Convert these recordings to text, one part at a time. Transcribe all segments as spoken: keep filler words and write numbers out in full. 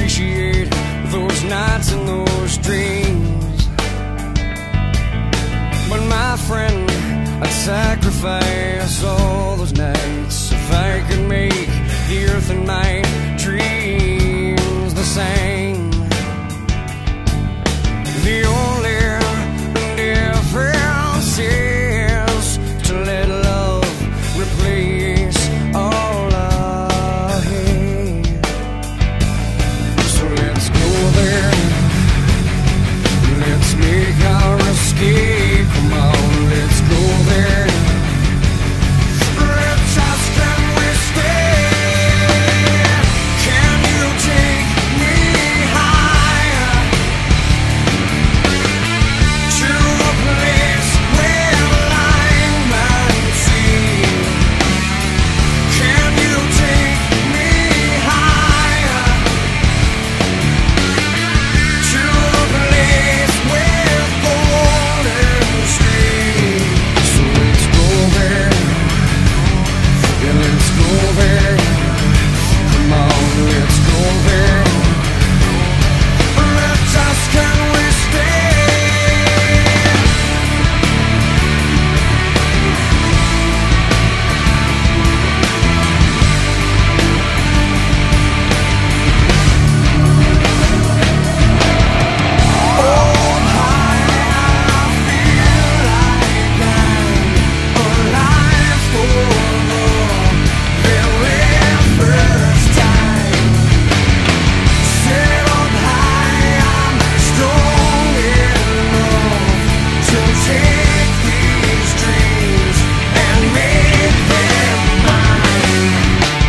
appreciate those nights and those dreams. But my friend, I'd sacrifice all those nights if I could make the earth and my dreams the same. The only difference is to let love replace all I hate. So let's go there, let's make our escape. Come on, let's go there. Let's ask, can we stay? Can you take me higher to a place where line and sea? Can you take me higher to a place with golden streams? So let's go there, yeah, let's go there. Come on, let's go there. Let's ask, can we stay? Oh, high, I feel like I'm alive for the very first time. Set up high, I'm strong enough to take these dreams and make them mine.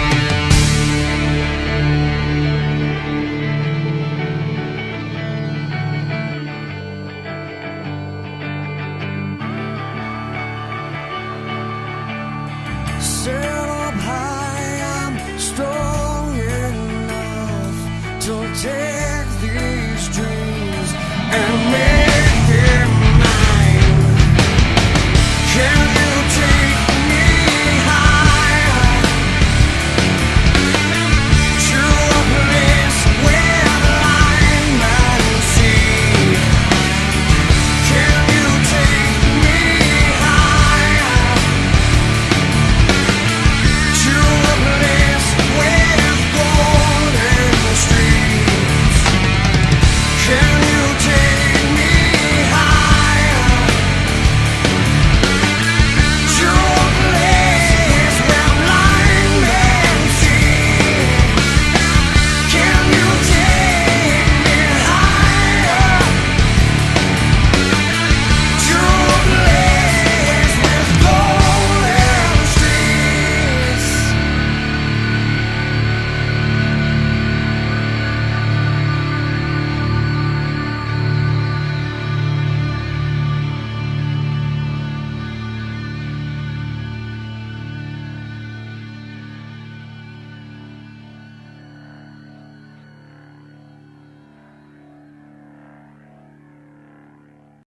Set up high, I'm strong enough to take